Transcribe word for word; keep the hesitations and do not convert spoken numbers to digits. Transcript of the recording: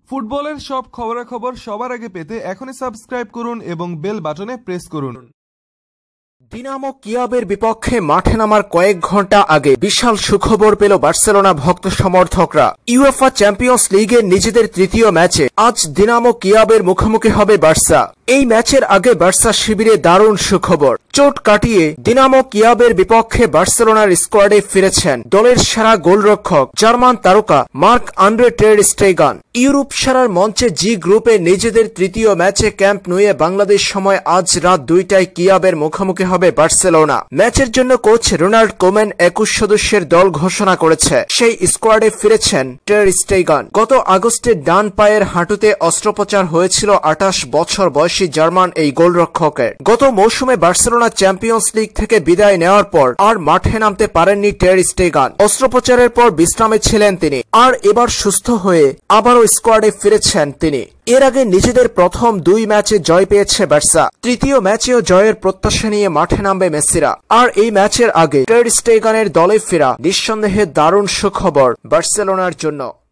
ফুটবলের সব খবরাখবর সবার আগে পেতে এখনই সাবস্ক্রাইব করুন এবং বেল বাটনে প্রেস করুন। দিনামো কিয়েভের বিপক্ষে মাঠে নামার কয়েক ঘন্টা আগে বিশাল সুখবর পেল বার্সেলোনা ভক্ত সমর্থকরা। ইউএফা চ্যাম্পিয়ন্স লিগের নিজেদের তৃতীয় ম্যাচে আজ দিনামো কিয়েভের মুখোমুখি হবে বার্সা। এই ম্যাচের আগে বার্সা শিবিরে দারুণ সুখবর। চোট কাটিয়ে দিনামো কিয়েভের বিপক্ষে বার্সেলোনার স্কোয়াডে ফিরেছেন দলের সেরা গোলরক্ষক জার্মান তারকা Marc Andre ter Stegen. Europe সেরার মঞ্চে জি গ্রুপে নিজেদের তৃতীয় ম্যাচে ক্যাম্প নুয়ে বাংলাদেশ সময় আজ রাত দুইটায় কিয়েভের মুখোমুখি হবে বার্সেলোনা। ম্যাচের জন্য কোচ রোনাল্ড কোমেন একুশ সদস্যের দল ঘোষণা করেছে। সেই স্কোয়াডে ফিরেছেন টের স্টেগান। গত আগস্টে ডান পায়ের হাঁটুতে অস্ত্রোপচার হয়েছিল আঠাশ বছর বয়সী জার্মান এই গোলরক্ষকের। গত মৌসুমে বার্সেলোনা চ্যাম্পিয়ন্স লিগ থেকে বিদায় নেওয়ার পর আর মাঠে নামতে পারেননি টের স্টেগান। অস্ত্রোপচারের পর বিশ্রামে ছিলেন তিনি, আর এবার সুস্থ হয়ে আবারও স্কোয়াডে ফিরেছেন তিনি। এর আগে নিজেদের প্রথম দুই ম্যাচে জয় পেয়েছে বার্সা। তৃতীয় ম্যাচেও জয়ের প্রত্যাশা নিয়ে মাঠে নামবে মেসিরা। আর এই ম্যাচের আগে টের স্টেগানের দলে ফেরা নিঃসন্দেহে দারুণ সুখবর বার্সেলোনার জন্য।